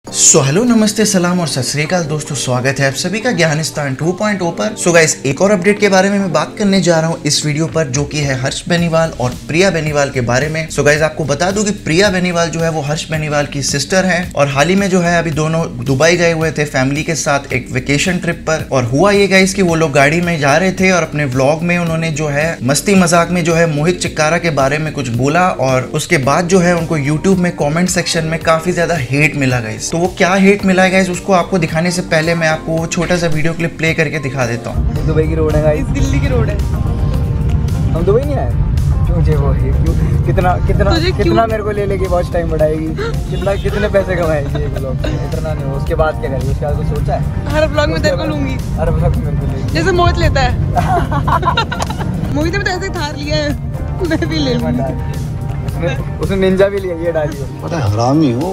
Hello नमस्ते सलाम और सत श्री अकाल दोस्तों, स्वागत है आप सभी का ज्ञानिस्तान 2.0 पर। सो गाइस, एक और अपडेट के बारे में मैं बात करने जा रहा हूँ इस वीडियो पर, जो कि है हर्ष बेनीवाल और प्रिया बेनीवाल के बारे में। सो गाइस, आपको बता दूं कि प्रिया बेनीवाल जो है वो हर्ष बेनीवाल की सिस्टर है और हाल ही में जो है अभी दोनों दुबई गए हुए थे फैमिली के साथ एक वेकेशन ट्रिप पर। और हुआ ये गाइस कि वो लोग गाड़ी में जा रहे थे और अपने व्लॉग में उन्होंने जो है मस्ती मजाक में जो है मोहित चिक्कारा के बारे में कुछ बोला और उसके बाद जो है उनको यूट्यूब में कॉमेंट सेक्शन में काफी ज्यादा हेट मिला गाइस। तो वो क्या हेट मिला है गाइस, उसको आपको दिखाने से पहले मैं आपको वो छोटा सा वीडियो क्लिप प्ले करके दिखा देता हूँ। दुबई की रोड है गाइस, दिल्ली की रोड है। हम दुबई नहीं आए क्यों? वो है क्यों? कितना मेरे को ले लेके वॉच टाइम बढ़ाएगी, कितने पैसे कमाएगी एक ब्लॉग में? इतना नहीं हो, उसके बाद क्या करेगी? उसके बाद कुछ सोचा है? हर ब्लॉग में तेरे को लूंगी, हर ब्लॉग में मेरे को लेगी, जैसे मोहित लेता है। मोहित ने तो ऐसे थार लिया है, मैं भी ले लूंगा। उसने निंजा भी लिया, ये डालियो। पता है हरामी हो।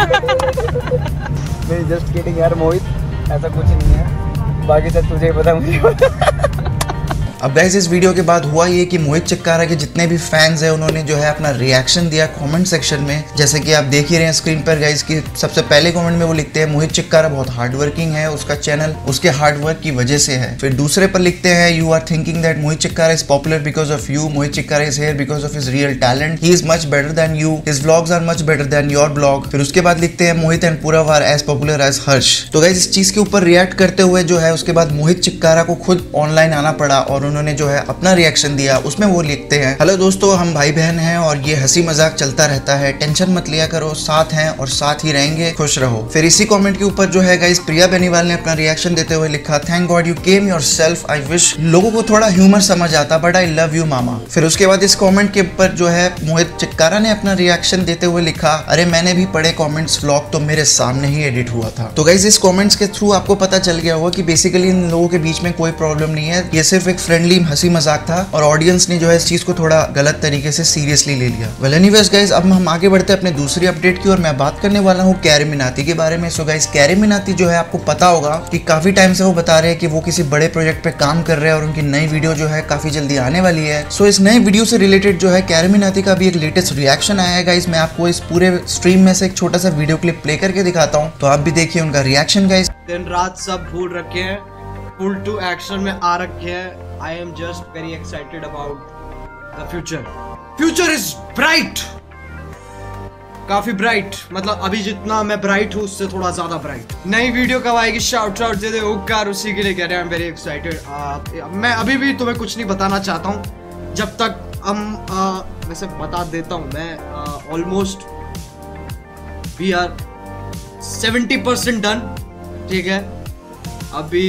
नहीं, जस्ट किडिंग यार मोहित, ऐसा कुछ नहीं है, बाकी सब तुझे पता, मुझे पता। अब गाइस, इस वीडियो के बाद हुआ ये कि मोहित चिक्कारा के जितने भी फैंस हैं उन्होंने जो है अपना रिएक्शन दिया कमेंट सेक्शन में, जैसे कि आप देख ही रहे हैं स्क्रीन पर गाइस कि सबसे पहले कमेंट में वो लिखते हैं मोहित चिक्कारा बहुत हार्ड वर्किंग है, उसका चैनल उसके हार्ड वर्क की वजह से है। फिर दूसरे पर लिखते हैं you are thinking that Mohit Chikkara is popular because of you, Mohit Chikkara is here because of his real talent, he is much better than you, his vlogs are much better than your blog. फिर उसके बाद लिखते हैं Mohit and Purav are as popular as Harsh. तो guys, इस चीज के ऊपर रिएक्ट करते हुए जो है उसके बाद मोहित चिक्कारा को खुद ऑनलाइन आना पड़ा और उन्होंने जो है अपना रिएक्शन दिया। उसमें वो लिखते हैं हेलो दोस्तों, हम भाई बहन हैं और ये हंसी मजाक चलता रहता है, टेंशन मत लिया करो, साथ हैं और साथ ही रहेंगे, खुश रहो। फिर इसी कमेंट के ऊपर जो है गाइस प्रिया बेनीवाल ने अपना रिएक्शन देते हुए लिखा thank God you came yourself, I wish लोगों को थोड़ा ह्यूमर समझ आता but I love you mama. फिर उसके बाद इस कमेंट के ऊपर जो है मोहित चिक्कारा ने अपना रिएक्शन देते हुए लिखा अरे मैंने भी पढ़े कमेंट्स, व्लॉग तो मेरे सामने ही एडिट हुआ था। तो गाइस, इस कमेंट्स के थ्रू आपको पता चल गया होगा कि बेसिकली इन लोगों के बीच में कोई प्रॉब्लम नहीं है, ये सिर्फ एक फ्रेंडली हंसी मजाक था और ऑडियंस ने जो है इस चीज को थोड़ा गलत तरीके से सीरियसली ले लिया। वेल एनीवेज गाइस, अब हम आगे बढ़ते हैं अपने दूसरी अपडेट की और मैं बात करने वाला हूँ कैरी मिनाटी के बारे में। सो गाइस, कैरी मिनाटी जो है आपको पता होगा कि काफी टाइम से वो बता रहे हैं कि वो किसी बड़े प्रोजेक्ट पे काम कर रहे हैं और उनकी नई वीडियो जो है काफी जल्दी आने वाली है। सो इस नई वीडियो से रिलेटेड जो है कैरी मिनाटी का भी एक लेटेस्ट रिएक्शन आया है गाइस। मैं आपको इस पूरे स्ट्रीम में से एक छोटा सा वीडियो क्लिप प्ले करके दिखाता हूँ, तो आप भी देखिए उनका रिएक्शन गाइस। दिन रात सब भूल रखे हैं, फुल टू एक्शन में आ रखे हैं। I am just very excited about the future. Future is bright, काफी ब्राइट, मतलब अभी जितना मैं ब्राइट हूँ उससे थोड़ा ज्यादा ब्राइट। नई वीडियो कब आएगी? शाउट शाउट दे दे हुक्कार, उसी के लिए कह रहे हैं। I am very excited. मैं अभी भी तुम्हें कुछ नहीं बताना चाहता हूँ जब तक हम वैसे बता देता हूँ मैं ऑलमोस्ट वी आर 70% डन, ठीक है। अभी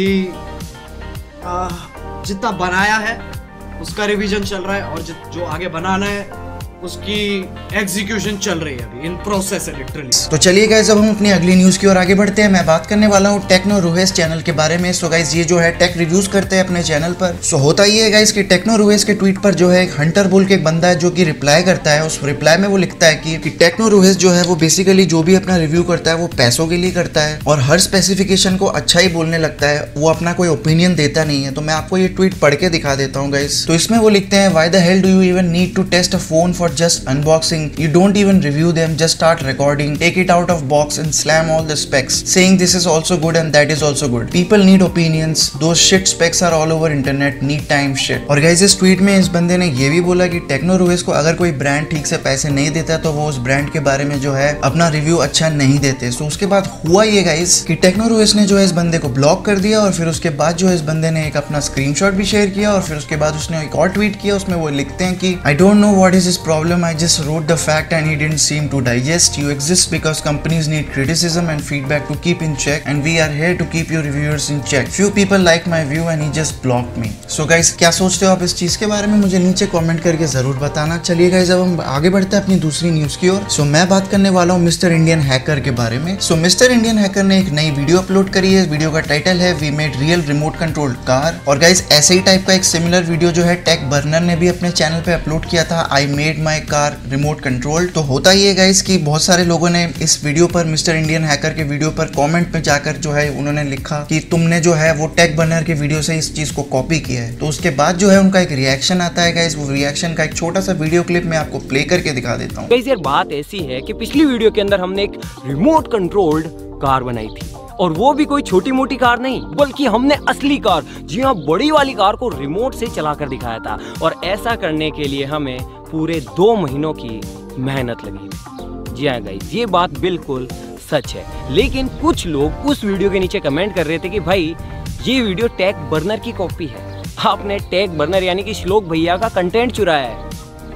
जितना बनाया है उसका रिवीजन चल रहा है और जो आगे बनाना है उसकी एग्जीक्यूशन चल रही है, अभी इन प्रोसेस है लिटरली। तो चलिए गाइस, अब हम अपनी अगली न्यूज की ओर आगे बढ़ते हैं। मैं बात करने वाला हूँ टेक्नो रुहेस चैनल के बारे में। सो गाइस, ये जो है टेक रिव्यूज करते हैं अपने चैनल पर। सो होता ये है गाइस कि टेक्नो रुहेस के ट्वीट पर जो है एक हंटर बोल के एक बंदा है जो कि रिप्लाई करता है। उस रिप्लाई में वो लिखता है कि टेक्नो रुहेस जो है वो बेसिकली जो भी अपना रिव्यू करता है वो पैसों के लिए करता है और हर स्पेसिफिकेशन को अच्छा ही बोलने लगता है, वो अपना कोई ओपिनियन देता नहीं है। तो मैं आपको ये ट्वीट पढ़ के दिखा देता हूँ गाइस। तो इसमें वो लिखते हैं why the hell do you even need to test a phone for just unboxing, you don't even review them, just start recording, take it out of box and slam all the specs, saying this is also good and that is also good. People need opinions, those shit specs are all over internet, need time shit. और guys, इस tweet में इस बंदे ने ये भी बोला कि टेक्नो रुहेस को अगर कोई ब्रांड ठीक से पैसे नहीं देता तो वो उस ब्रांड के बारे में जो है अपना रिव्यू अच्छा नहीं देते। सो उसके बाद हुआ ये गाइस कि टेक्नो रुहेस ने जो है इस बंदे को ब्लॉक कर दिया और फिर उसके बाद जो है इस बंदे ने एक अपना स्क्रीनशॉट भी शेयर किया और फिर उसके बाद उसने एक और ट्वीट किया। उसमें वो लिखते हैं कि I don't know what is his problem, I just wrote the fact and he didn't seem to digest. You exist because companies need criticism and feedback to keep in check and we are here to keep your reviewers in check. Few people like my view and he just blocked me. So guys, क्या सोचते हो आप इस चीज के बारे में? मुझे नीचे कमेंट करके जरूर बताना। चलिए गाइस, अब हम आगे बढ़ते हैं अपनी दूसरी न्यूज की ओर। सो मैं बात करने वाला हूँ मिस्टर इंडियन हैकर के बारे में। सो मिस्टर इंडियन हैकर ने एक नई वीडियो अपलोड करी है। इस वीडियो का टाइटल है we made real remote controlled car. और गाइस, ऐसे ही टाइप का एक सिमिलर वीडियो जो है टेक बर्नर ने भी अपने चैनल पे अपलोड किया था, I made my car remote control. तो होता ही है गाइस कि बहुत सारे लोगों ने इस वीडियो पर मिस्टर इंडियन हैकर के वीडियो पर कमेंट में जाकर जो है उन्होंने लिखा कि तुमने जो है वो टेक बर्नर के वीडियो से इस चीज को कॉपी किया है। तो उसके बाद जो है उनका एक रिएक्शन आता है गाइस। वो रिएक्शन का एक छोटा सा वीडियो क्लिप मैं आपको प्ले करके दिखा देता हूँ। गाइस, यार बात ऐसी है कि पिछली वीडियो के अंदर हमने एक रिमोट कंट्रोल्ड कार बनाई थी, और वो भी कोई छोटी मोटी कार नहीं, बल्कि हमने असली कार, जी हाँ बड़ी वाली कार को रिमोट से चला कर दिखाया था। और ऐसा करने के लिए हमें पूरे 2 महीनों की मेहनत लगी थी। जी हाँ गाइस, ये बात बिल्कुल सच है। लेकिन कुछ लोग उस वीडियो के नीचे कमेंट कर रहे थे कि भाई ये वीडियो टेक बर्नर की कॉपी है, आपने टेक बर्नर यानी कि श्लोक भैया का कंटेंट चुराया है।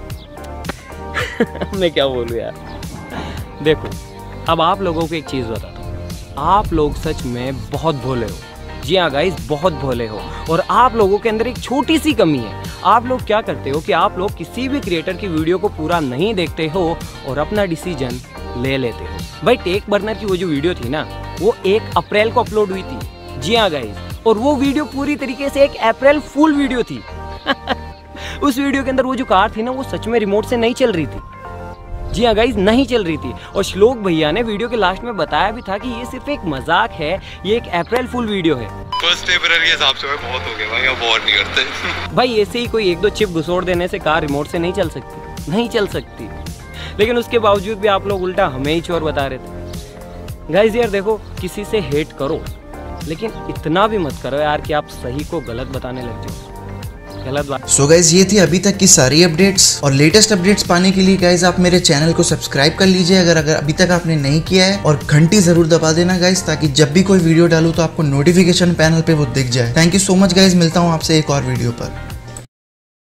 मैं क्या बोलूं यार। देखो, अब आप लोगों को एक चीज़ बताता हूँ, आप लोग सच में बहुत भोले हो। जी हाँ गाइस, बहुत भोले हो। और आप लोगों के अंदर एक छोटी सी कमी है। आप लोग क्या करते हो कि आप लोग किसी भी क्रिएटर की वीडियो को पूरा नहीं देखते हो और अपना डिसीजन ले लेते हो। भाई टेक बर्नर की वो जो वीडियो थी ना, वो 1 अप्रैल को अपलोड हुई थी। जी हाँ गाइस, और वो वीडियो पूरी तरीके से एक अप्रैल फुल वीडियो थी। उस वीडियो के अंदर वो जो कार थी ना, वो सच में रिमोट से नहीं चल रही थी। जी हाँ गाइस, नहीं चल रही थी। और श्लोक भैया ने वीडियो के लास्ट में बताया भी था कि ये सिर्फ एक मजाक है, ये एक अप्रैल फुल वीडियो है। फर्स्ट अप्रैल के हिसाब से बहुत हो गया भाई, अब और नहीं करते। भाई ऐसे ही कोई 1-2 चिप घुसोड़ देने से कार रिमोट से नहीं चल सकती, नहीं चल सकती। लेकिन उसके बावजूद भी आप लोग उल्टा हमें ही चोर बता रहे थे। गाइस यार देखो, किसी से हेट करो, लेकिन इतना भी मत करो यार कि आप सही को गलत बताने लग जाओ। गलत बात। सो गाइज, ये थी अभी तक की सारी अपडेट्स, और लेटेस्ट अपडेट्स पाने के लिए गाइज आप मेरे चैनल को सब्सक्राइब कर लीजिए अगर अभी तक आपने नहीं किया है, और घंटी जरूर दबा देना गाइज, ताकि जब भी कोई वीडियो डालूं तो आपको नोटिफिकेशन पैनल पे वो दिख जाए। Thank you so much guys, मिलता हूँ आपसे एक और वीडियो पर।